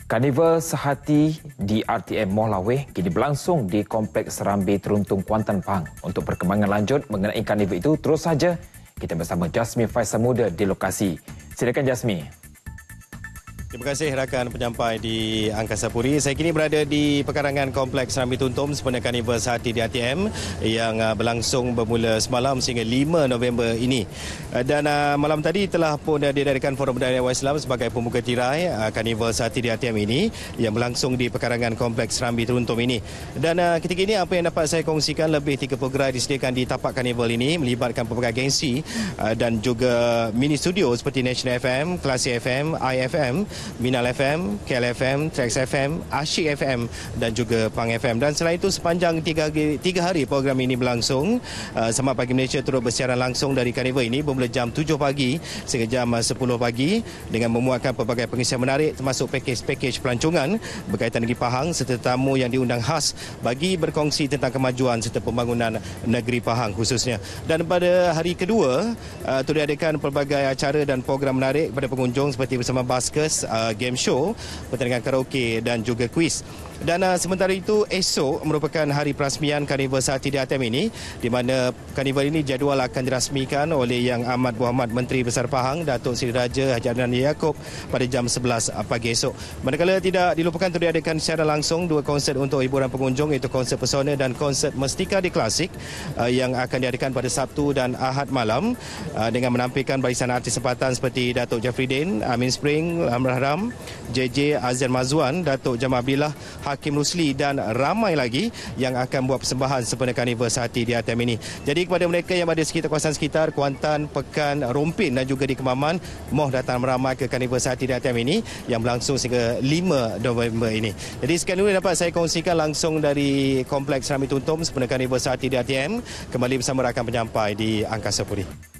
Karnival Sehati di RTM Mall Laweh kini berlangsung di Kompleks Serambi Teruntung Kuantan Pahang. Untuk perkembangan lanjut mengenai karnival itu, terus saja kita bersama Jasmi Faisal Muda di lokasi. Silakan Jasmi. Terima kasih rakan penyampai di Angkasa Puri. Saya kini berada di pekarangan Kompleks Serambi Tuntum sempena Karnival Sehati di RTM yang berlangsung bermula semalam sehingga 5 November ini. Dan malam tadi telah pun diadakan Forum Budaya Islam sebagai pembuka tirai Karnival Sehati di RTM ini yang berlangsung di pekarangan Kompleks Serambi Tuntum ini. Dan ketika ini apa yang dapat saya kongsikan, lebih 30 gerai disediakan di tapak karnival ini melibatkan pelbagai agensi dan juga mini studio seperti National FM, Klasi FM, IFM, Minal FM, KL FM, Trax FM, Asyik FM dan juga Pang FM. Dan selain itu sepanjang 3 hari program ini berlangsung, Selamat Pagi Malaysia turut bersiaran langsung dari karnival ini bermula jam 7 pagi sehingga jam 10 pagi dengan memuatkan pelbagai pengisian menarik termasuk pakej-pakej pelancongan berkaitan negeri Pahang serta tamu yang diundang khas bagi berkongsi tentang kemajuan serta pembangunan negeri Pahang khususnya. Dan pada hari kedua, turut diadakan pelbagai acara dan program menarik kepada pengunjung seperti bersama Baskers, game show, pertandingan karaoke dan juga kuis. Dan sementara itu esok merupakan hari perasmian Karnival Sehati di RTM ini, di mana karnival ini jadual akan dirasmikan oleh Yang Amat Berhormat Menteri Besar Pahang Datuk Seri Raja Haji Adnan Yaakob pada jam 11 pagi esok. Manakala tidak dilupakan untuk diadakan secara langsung 2 konsert untuk hiburan pengunjung, iaitu konsert pesona dan konsert Mestika di Klasik yang akan diadakan pada Sabtu dan Ahad malam dengan menampilkan barisan artis tempatan seperti Datuk Jafridin, Amin Spring, Ram, JJ Azhar Mazwan, Datuk Jamal Billah, Hakim Rusli dan ramai lagi yang akan buat persembahan sempena Karnival Sehati di RTM ini. Jadi kepada mereka yang ada sekitar kawasan sekitar Kuantan, Pekan, Rompin dan juga di Kemaman, mohon datang meramai ke Karnival Sehati di RTM ini yang berlangsung sehingga 5 November ini. Jadi sekian dulu dapat saya kongsikan langsung dari Kompleks Serambi Tuntum sempena Karnival Sehati di RTM. Kembali bersama rakan penyampai di Angkasa Puri.